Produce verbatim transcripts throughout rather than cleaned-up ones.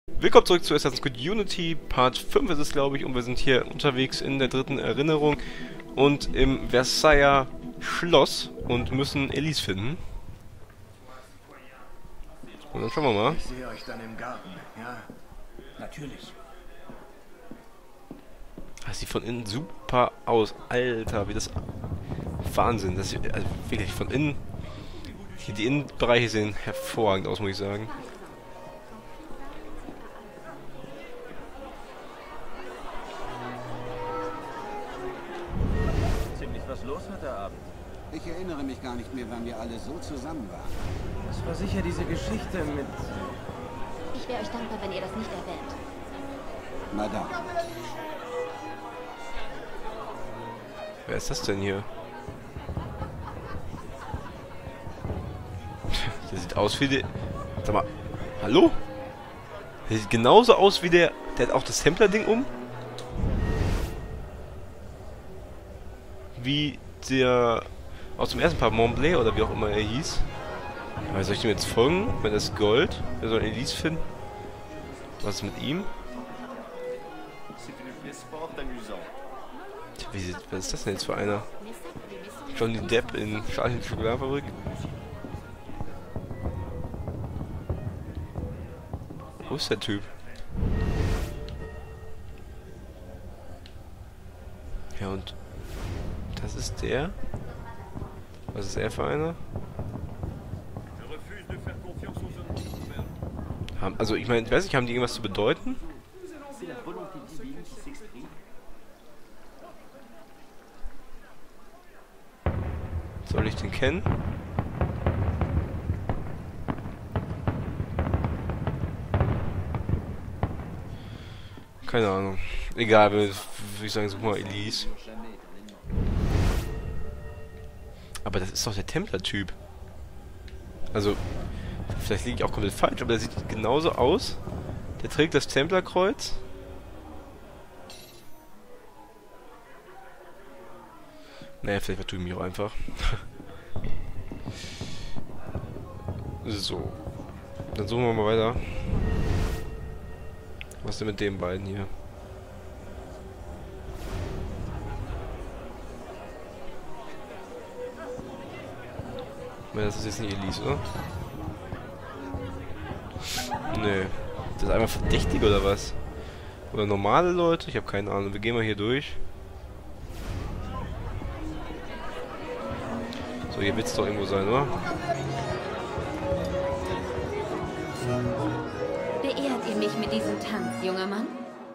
Willkommen zurück zu Assassin's Creed Unity, Part fünf ist es, glaube ich, und wir sind hier unterwegs in der dritten Erinnerung und im Versailler Schloss und müssen Elise finden. Und dann schauen wir mal. Ich sehe euch dann im Garten, ja? Natürlich. Das sieht von innen super aus. Alter, wie das... Wahnsinn, das sieht, also wirklich von innen... Hier die Innenbereiche sehen hervorragend aus, muss ich sagen. Ziemlich was los heute Abend. Ich erinnere mich gar nicht mehr, wann wir alle so zusammen waren. Das war sicher diese Geschichte mit... Ich wäre euch dankbar, wenn ihr das nicht erwähnt. Madame. Wer ist das denn hier? Der sieht aus wie der... Sag mal, hallo? Der sieht genauso aus wie der... Der hat auch das Templer-Ding um. Wie der... Aus dem ersten Part, Montblanc oder wie auch immer er hieß. Aber soll ich dem jetzt folgen? Wenn das Gold? Wir sollen Elise finden. Was ist mit ihm? Wie sieht, was ist das denn jetzt für einer? Johnny Depp in Charlie und die Schokoladenfabrik? Wo ist der Typ? Ja, und das ist der? Was ist er für einer? Haben, also ich meine, ich weiß nicht, haben die irgendwas zu bedeuten? Soll ich den kennen? Keine Ahnung. Egal, würde ich sagen, such mal Elise. Aber das ist doch der Templer-Typ. Also, vielleicht liege ich auch komplett falsch, aber der sieht genauso aus. Der trägt das Templerkreuz. Naja, vielleicht vertue ich mich auch einfach. So. Dann suchen wir mal weiter. Was ist denn mit den beiden hier? Das ist jetzt nicht Elise, oder? Nö. Das ist einfach verdächtig oder was? Oder normale Leute? Ich habe keine Ahnung. Wir gehen mal hier durch. So, hier wird es doch irgendwo sein, oder? Beehrt ihr mich mit diesem Tanz, junger Mann?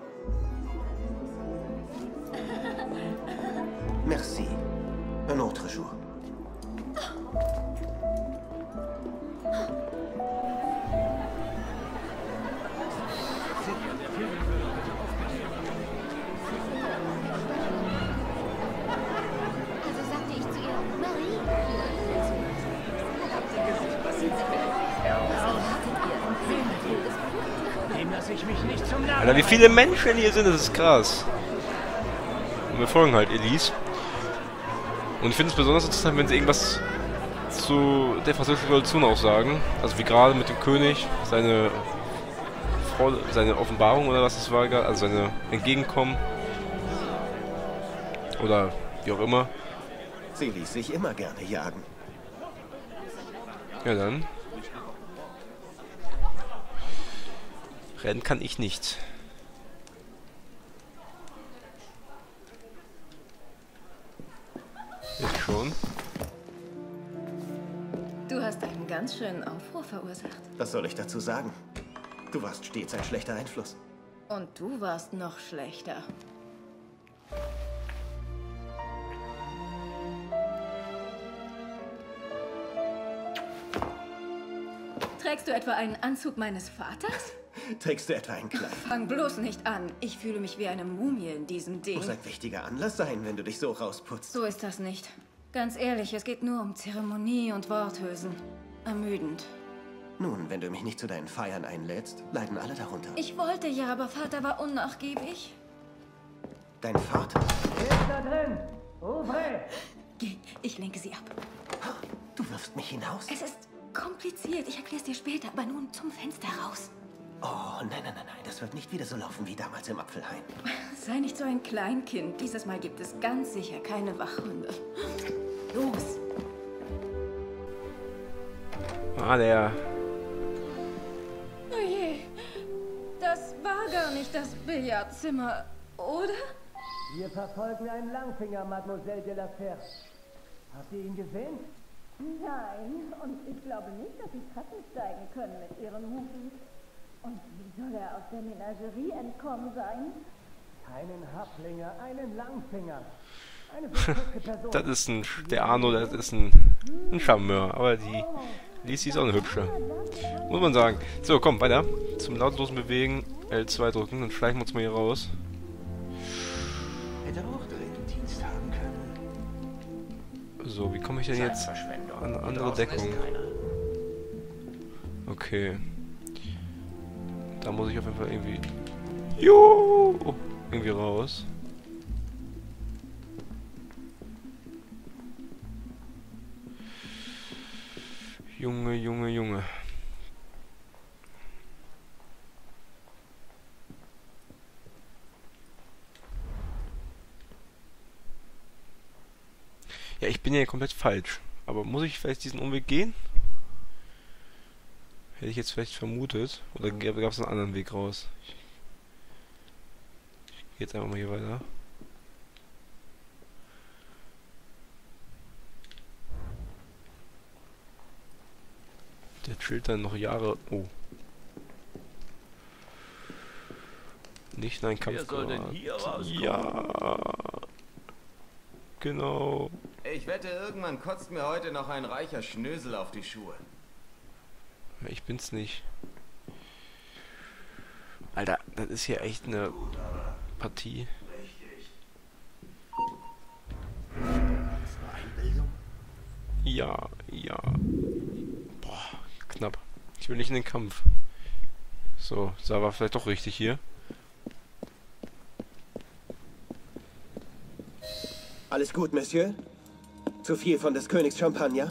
Merci. Un autre jour. Also sagte ich zu ihr, Marie. Dem lasse ich mich nicht zum Namen. Alter, wie viele Menschen hier sind, das ist krass. Und wir folgen halt Elise. Und ich finde es besonders interessant, wenn sie irgendwas zu der französischen Revolution auch sagen. Also wie gerade mit dem König, seine Frau, seine Offenbarung oder was es war, also seine Entgegenkommen. Oder wie auch immer. Sie ließ sich immer gerne jagen. Ja dann. Rennen kann ich nicht. Ich schon. Du hast einen ganz schönen Aufruhr verursacht. Was soll ich dazu sagen? Du warst stets ein schlechter Einfluss. Und du warst noch schlechter. Trägst du etwa einen Anzug meines Vaters? Trägst du etwa ein Kleid? Fang bloß nicht an. Ich fühle mich wie eine Mumie in diesem Ding. Muss ein wichtiger Anlass sein, wenn du dich so rausputzt. So ist das nicht. Ganz ehrlich, es geht nur um Zeremonie und Worthülsen. Ermüdend. Nun, wenn du mich nicht zu deinen Feiern einlädst, leiden alle darunter. Ich wollte ja, aber Vater war unnachgiebig. Dein Vater? Geh, ich lenke sie ab. Du wirfst mich hinaus? Es ist kompliziert. Ich erkläre es dir später, aber nun zum Fenster raus. Oh, nein, nein, nein, nein. Das wird nicht wieder so laufen wie damals im Apfelhain. Sei nicht so ein Kleinkind. Dieses Mal gibt es ganz sicher keine Wachhunde. Los! Ah, der... Oh je, das war gar nicht das Billardzimmer, oder? Wir verfolgen einen Langfinger, Mademoiselle de la Fère. Habt ihr ihn gesehen? Nein, und ich glaube nicht, dass sie Treppen steigen können mit ihren Hufen. Und wie soll er aus der Menagerie entkommen sein? Keinen Haflinger, einen Langfinger. Eine versteckte Person. Das ist ein... Der Arno, das ist ein... Ein Charmeur. Aber die... Lisi ist auch eine hübsche. Muss man sagen. So, komm, weiter. Zum lautlosen Bewegen L zwei drücken. Dann schleichen wir uns mal hier raus. Hätte auch dringend Dienst haben können. So, wie komme ich denn jetzt an andere Deckung? Okay. Da muss ich auf jeden Fall irgendwie... Jo! Irgendwie raus. Junge, Junge, Junge. Ja, ich bin ja komplett falsch. Aber muss ich vielleicht diesen Umweg gehen? Hätte ich jetzt vielleicht vermutet. Oder gab es einen anderen Weg raus? Ich, ich gehe jetzt einfach mal hier weiter. Der chillt dann noch Jahre... Oh. Nicht in ein Kampf. Wer soll denn hier rauskommen? Ja. Genau. Ich wette, irgendwann kotzt mir heute noch ein reicher Schnösel auf die Schuhe. Ja, ich bin's nicht. Alter, das ist hier echt eine Partie. Ja, ja. Boah, knapp. Ich will nicht in den Kampf. So, das war vielleicht doch richtig hier. Alles gut, Monsieur? Zu viel von des Königs Champagner?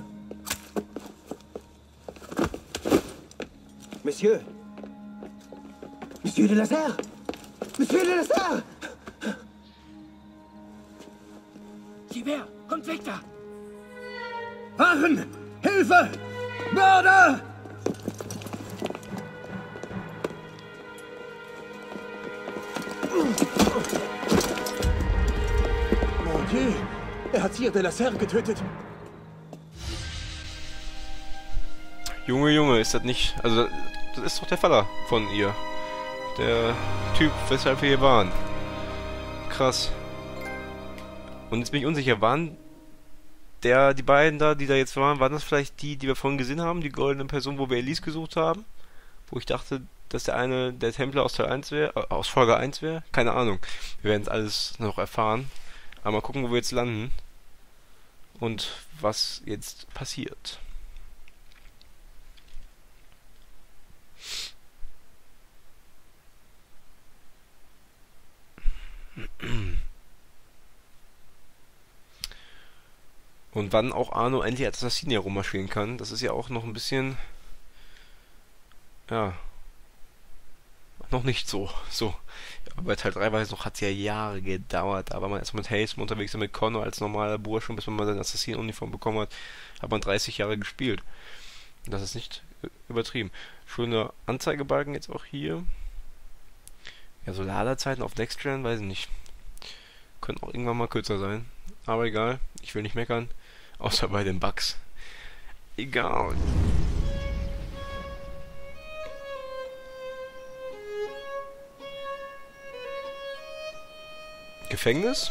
Monsieur? Monsieur de la Serre? Monsieur de la Serre! Sivert, kommt weg da! Wachen! Hilfe! Mörder! Mon Dieu! Er hat Sire de la Serre getötet. Junge, Junge, ist das nicht... Also, das ist doch der Vater von ihr. Der Typ, weshalb wir hier waren. Krass. Und jetzt bin ich unsicher, waren der, die beiden da, die da jetzt waren, waren das vielleicht die, die wir vorhin gesehen haben? Die goldene Person, wo wir Elise gesucht haben? Wo ich dachte, dass der eine der Templer aus Teil eins wäre, äh, aus Folge eins wäre? Keine Ahnung. Wir werden es alles noch erfahren. Aber mal gucken, wo wir jetzt landen. Und was jetzt passiert. Und wann auch Arno endlich als Assassin hier rummarschieren kann, das ist ja auch noch ein bisschen... Ja... Noch nicht so. So. Ja, bei Teil drei war es noch, hat es ja Jahre gedauert. Aber man erstmal mit Haste unterwegs und mit Connor als normaler Bursche, bis man mal seine Assassin-Uniform bekommen hat, hat man dreißig Jahre gespielt. Das ist nicht übertrieben. Schöner Anzeigebalken jetzt auch hier. Ja, so Ladezeiten auf Next Gen, weiß ich nicht. Können auch irgendwann mal kürzer sein. Aber egal, ich will nicht meckern. Außer bei den Bugs. Egal. Gefängnis?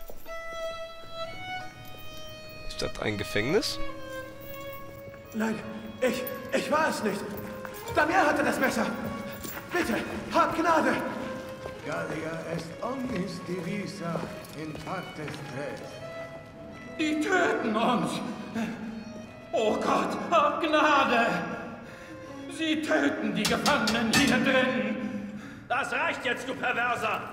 Ist das ein Gefängnis? Nein, ich, ich war es nicht. Damier hatte das Messer. Bitte, hab Gnade. Gallia est omnis divisa in partes tres. Die töten uns! Oh Gott, hab Gnade! Sie töten die Gefangenen hier drin! Das reicht jetzt, du Perverser!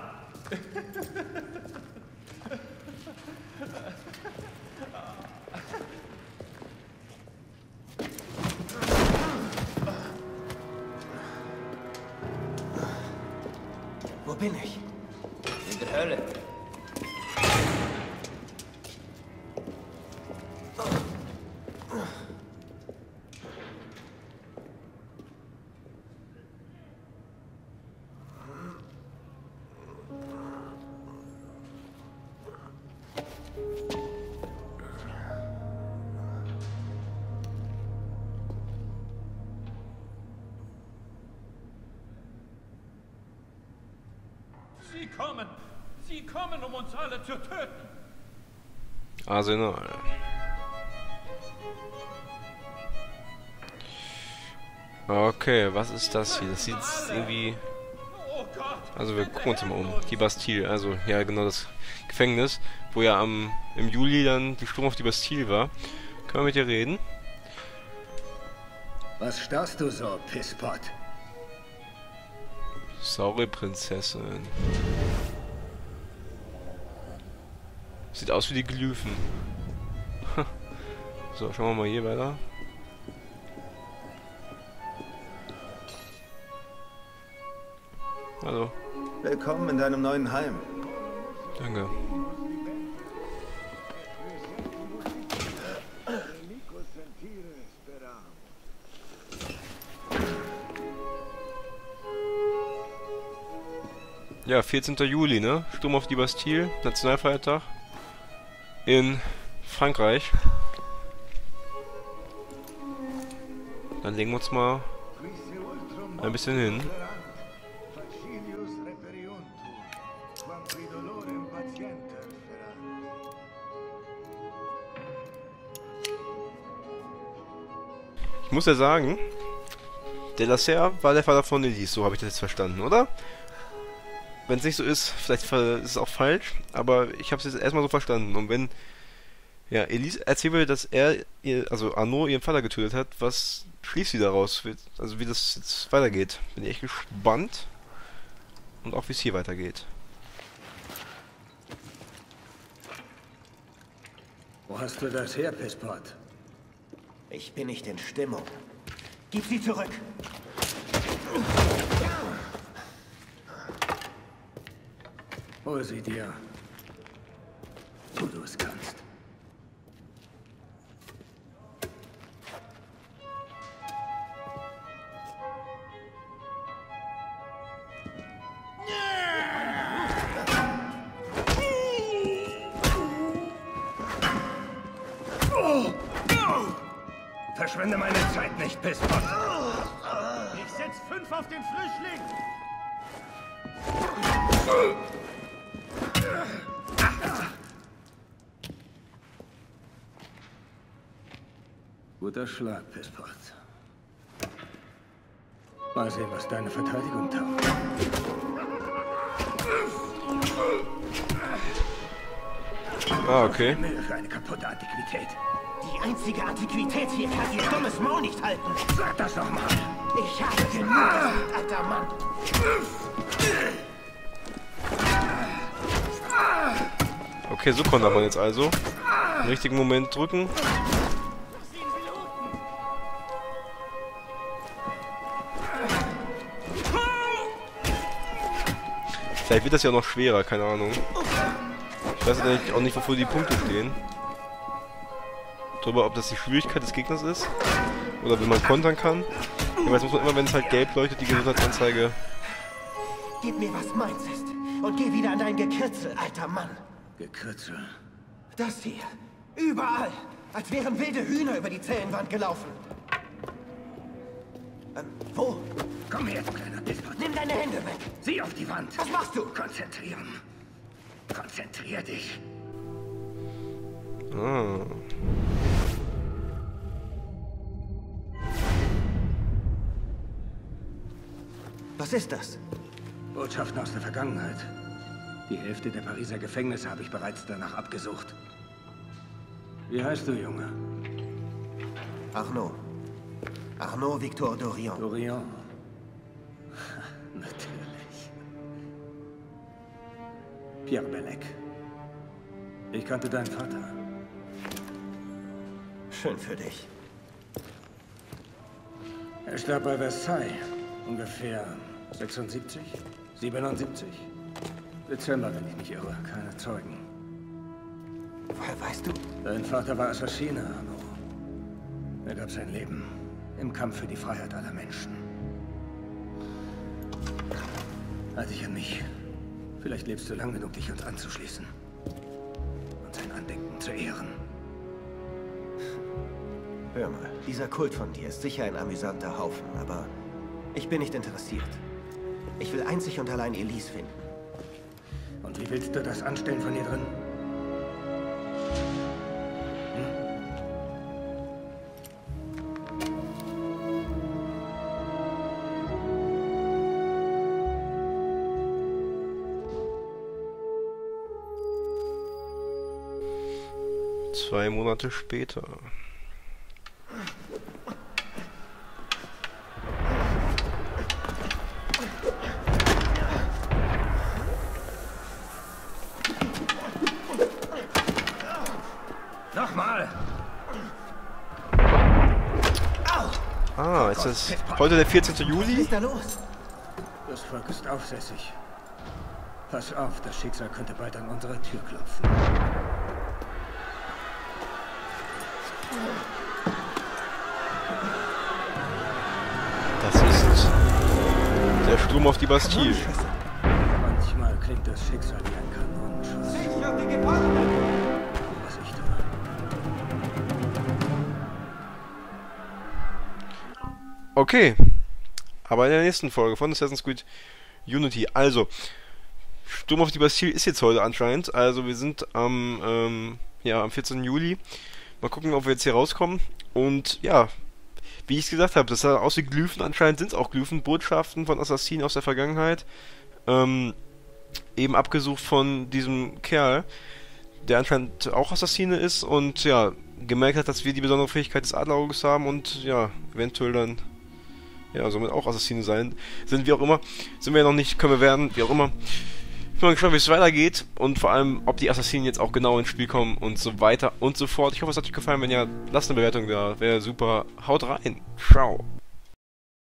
Wo bin ich? In der Hölle. Sie kommen! Sie kommen, um uns alle zu töten! Arsenal. Okay, was ist das hier? Das sieht irgendwie... Also wir gucken uns mal um. Die Bastille, also ja genau das Gefängnis, wo ja am im Juli dann die Sturm auf die Bastille war. Können wir mit dir reden? Was starrst du so, Pisspot? Saure Prinzessin. Sieht aus wie die Glyphen. So, schauen wir mal hier weiter. Hallo. Willkommen in deinem neuen Heim. Danke. Ja, vierzehnter Juli, ne? Sturm auf die Bastille, Nationalfeiertag in Frankreich. Dann legen wir uns mal ein bisschen hin. Ich muss ja sagen, der Lasser war der Vater von Elise, so habe ich das jetzt verstanden, oder? Wenn es nicht so ist, vielleicht ist es auch falsch, aber ich habe es jetzt erstmal so verstanden. Und wenn ja, Elise erzählt will, dass er, ihr, also Arnaud, ihren Vater getötet hat, was schließt sie daraus? Also wie das jetzt weitergeht. Bin ich echt gespannt. Und auch wie es hier weitergeht. Wo hast du das her, Pisspot? Ich bin nicht in Stimmung. Gib sie zurück. Hol sie dir, wo du es kannst. Verschwende meine Zeit nicht, Pisspot. Ich setz fünf auf den Frischling. Guter Schlag, Pisspot. Mal sehen, was deine Verteidigung taugt. Ah, okay. Für eine kaputte Antiquität. Die einzige Antiquität hier kann ihr dummes Maul nicht halten. Sag das doch mal. Ich habe genug gesagt, alter Mann. Okay, so konnte man jetzt also. Im richtigen Moment drücken. Vielleicht wird das ja noch schwerer, keine Ahnung. Ich weiß eigentlich auch nicht, wofür die Punkte stehen. Darüber, ob das die Schwierigkeit des Gegners ist. Oder wenn man kontern kann. Aber jetzt muss man immer, wenn es halt gelb leuchtet, die Gesundheitsanzeige. Gib mir, was meins ist. Und geh wieder an dein Gekürzel, alter Mann. Gekürzel? Das hier. Überall. Als wären wilde Hühner über die Zellenwand gelaufen. Ähm, wo? Komm her, du kleiner Pisspot. Nimm deine Hände weg. Sieh auf die Wand. Was machst du? Konzentrieren. Konzentrier dich. Ah. Was ist das? Botschaften aus der Vergangenheit. Die Hälfte der Pariser Gefängnisse habe ich bereits danach abgesucht. Wie heißt du, Junge? Arnaud. Arnaud Victor Dorian. Dorian. Natürlich. Pierre Bellec. Ich kannte deinen Vater. Schön für dich. Er starb bei Versailles. Ungefähr sechsundsiebzig? siebenundsiebzig. Dezember, wenn ich mich irre. Keine Zeugen. Woher weißt du? Dein Vater war Assassine, Arno. Er gab sein Leben im Kampf für die Freiheit aller Menschen. Halt dich an mich. Vielleicht lebst du lang genug, dich uns anzuschließen. Und sein Andenken zu ehren. Hör mal, dieser Kult von dir ist sicher ein amüsanter Haufen, aber ich bin nicht interessiert. Ich will einzig und allein Elise finden. Und wie willst du das anstellen von hier drin? Zwei Monate später. Nochmal! Ah, ist das heute der vierzehnte Juli? Was ist da los? Das Volk ist aufsässig. Pass auf, das Schicksal könnte bald an unsere Tür klopfen. Das ist der Sturm auf die Bastille. Manchmal klingt das Schicksal wie ein Kanonenschuss. Was ich tue. Okay. Aber in der nächsten Folge von Assassin's Creed Unity. Also, Sturm auf die Bastille ist jetzt heute anscheinend. Also wir sind am, ähm, ja, am vierzehnten Juli. Mal gucken, ob wir jetzt hier rauskommen. Und ja, wie ich es gesagt habe, das sah aus wie Glyphen. Anscheinend sind es auch Glyphen. Botschaften von Assassinen aus der Vergangenheit. Ähm, eben abgesucht von diesem Kerl, der anscheinend auch Assassine ist und ja, gemerkt hat, dass wir die besondere Fähigkeit des Adlerauges haben und ja, eventuell dann ja, somit auch Assassine sein. Sind wir auch immer. Sind wir ja noch nicht, können wir werden, wie auch immer. Ich bin mal gespannt, wie es weitergeht und vor allem, ob die Assassinen jetzt auch genau ins Spiel kommen und so weiter und so fort. Ich hoffe, es hat euch gefallen. Wenn ja, lasst eine Bewertung da. Wäre super. Haut rein. Ciao.